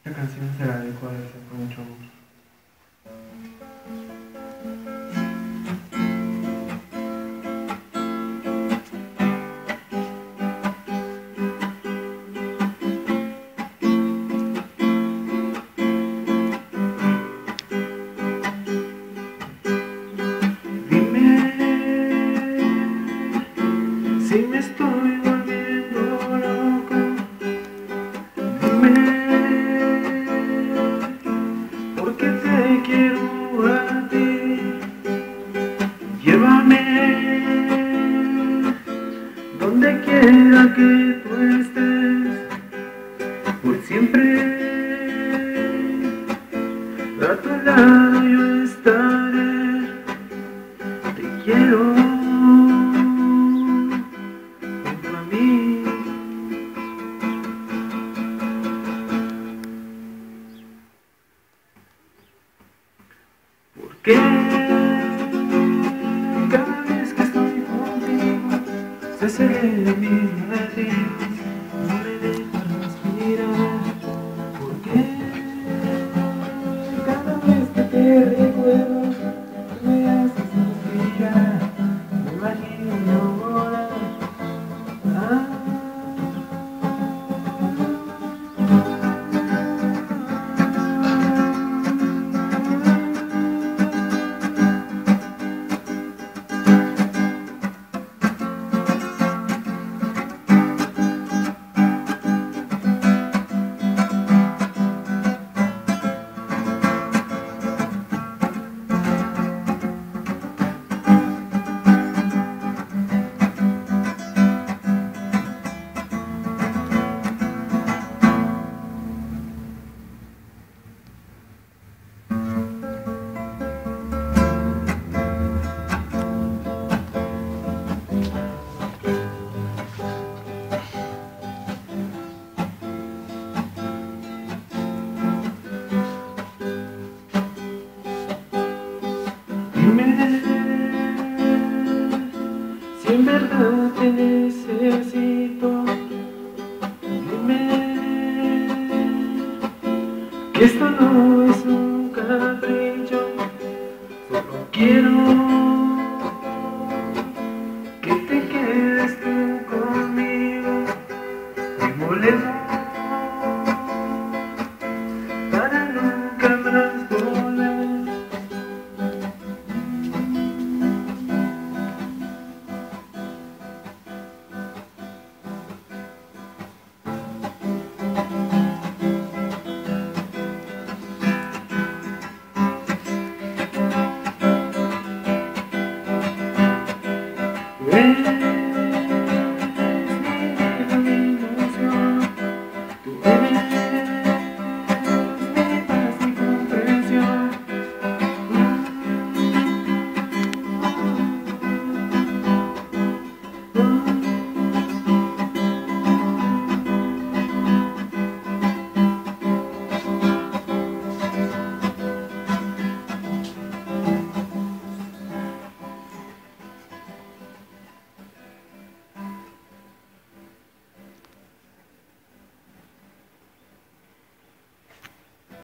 Esta canción se la dedico a ese con mucho gusto. Dime si me estoy volviendo loco. Dime porque te quiero a ti. Llévame donde quiera que tú estés, por siempre a tu lado yo estaré. Te quiero junto a mí. Porque cada vez que estoy contigo se acelera mi latir, no me dejas respirar. Porque cada vez que te recuerdo me haces suspirar. Me imagino ahora. Dime si en verdad te necesito. Dime que esto no es un capricho. Solo quiero que te quedes tú conmigo. Me molesto para nunca más volver. Ven